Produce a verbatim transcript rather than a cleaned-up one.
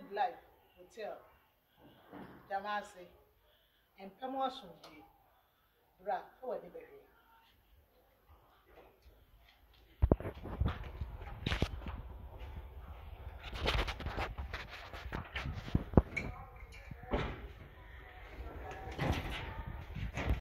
Life Hotel, Damasi, and Pamosun, Bra, who are the